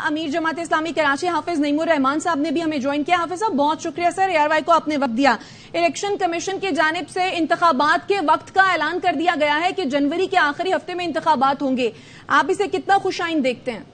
अमीर जमात इस्लामी कराची हाफिज नईमुर रहमान साहब ने भी हमें ज्वाइन किया। हाफिज साहब बहुत शुक्रिया सर, ARY को आपने वक्त दिया। इलेक्शन कमीशन की जानिब से इंतखाबात के वक्त का ऐलान कर दिया गया है कि जनवरी के आखिरी हफ्ते में इंतखाबात होंगे, आप इसे कितना खुशाइन देखते हैं?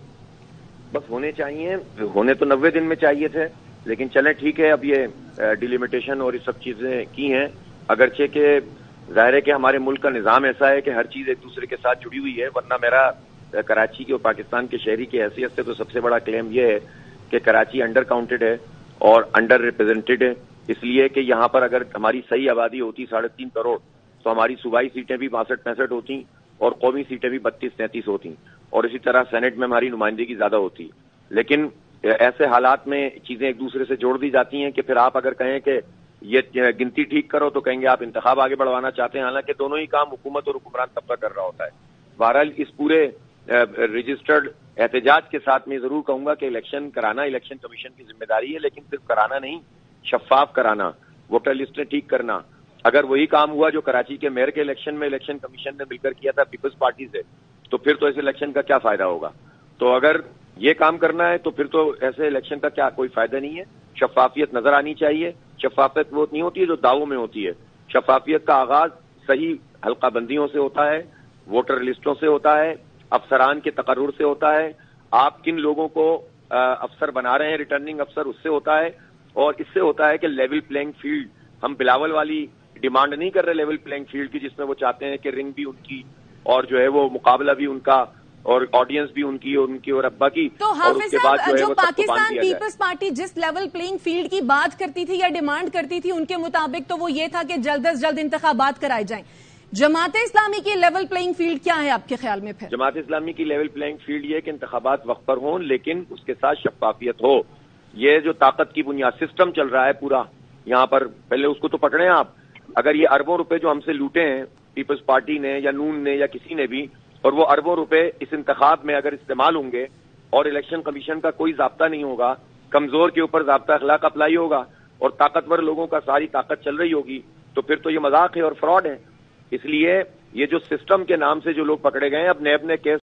बस होने चाहिए, होने तो 90 दिन में चाहिए थे, लेकिन चलें ठीक है, अब ये डिलिमिटेशन और ये सब चीजें की हैं। अगरचे के जाहिर है कि हमारे मुल्क का निज़ाम ऐसा है कि हर चीज एक दूसरे के साथ जुड़ी हुई है, वरना मेरा कराची के और पाकिस्तान के शहरी की हैसियत से तो सबसे बड़ा क्लेम ये है कि कराची अंडर काउंटेड है और अंडर रिप्रेजेंटेड है, इसलिए कि यहाँ पर अगर हमारी सही आबादी होती 3.5 करोड़ तो हमारी सूबाई सीटें भी 62-65 होती और कौमी सीटें भी 32-33 होती और इसी तरह सेनेट में हमारी नुमाइंदगी ज्यादा होती। लेकिन ऐसे हालात में चीजें एक दूसरे से जोड़ दी जाती हैं कि फिर आप अगर कहें कि ये गिनती ठीक करो तो कहेंगे आप इंतखाब आगे बढ़वाना चाहते हैं, हालांकि दोनों ही काम हुकूमत और हुक्मरान तबका कर रहा होता है। बहरहाल इस पूरे रजिस्टर्ड एहतजाज के साथ मैं जरूर कहूंगा कि इलेक्शन कराना इलेक्शन कमीशन की जिम्मेदारी है, लेकिन सिर्फ कराना नहीं, शफाफ कराना, वोटर लिस्टें ठीक करना। अगर वही काम हुआ जो कराची के मेयर के इलेक्शन में इलेक्शन कमीशन ने मिलकर किया था पीपल्स पार्टी से, तो फिर तो इस इलेक्शन का क्या फायदा होगा? तो अगर ये काम करना है तो फिर तो ऐसे इलेक्शन का क्या कोई फायदा नहीं है। शफाफियत नजर आनी चाहिए। शफाफियत वो नहीं होती है जो दावों में होती है। शफाफियत का आगाज सही हल्का बंदियों से होता है, वोटर लिस्टों से होता है, अफसरान के तकर्रुर से होता है, आप किन लोगों को अफसर बना रहे हैं, रिटर्निंग अफसर, उससे होता है, और इससे होता है कि लेवल प्लेइंग फील्ड, हम बिलावल वाली डिमांड नहीं कर रहे लेवल प्लेइंग फील्ड की, जिसमें वो चाहते हैं कि रिंग भी उनकी और जो है वो मुकाबला भी उनका और ऑडियंस भी उनकी और अब्बा की। तो हाफिज साहब, जो पाकिस्तान पीपल्स पार्टी जिस लेवल प्लेइंग फील्ड की बात करती थी या डिमांड करती थी, उनके मुताबिक तो वो ये था कि जल्द से जल्द इंतखाबात कराए जाएं। जमात इस्लामी की लेवल प्लेइंग फील्ड क्या है आपके ख्याल में? फिर जमात इस्लामी की लेवल प्लेइंग फील्ड ये कि इंतखाबात वक्त पर हों, लेकिन उसके साथ शफाफियत हो। ये जो ताकत की बुनियाद सिस्टम चल रहा है पूरा यहाँ पर, पहले उसको तो पकड़े आप। अगर ये अरबों रुपए जो हमसे लूटे हैं पीपल्स पार्टी ने या नून ने या किसी ने भी, और वो अरबों रुपए इस इंतखाब में अगर इस्तेमाल होंगे और इलेक्शन कमीशन का कोई जाब्ता नहीं होगा, कमजोर के ऊपर जाब्ता अखलाक अप्लाई होगा और ताकतवर लोगों का सारी ताकत चल रही होगी, तो फिर तो ये मजाक है और फ्रॉड है। इसलिए ये जो सिस्टम के नाम से जो लोग पकड़े गए हैं, अब नए अपने केस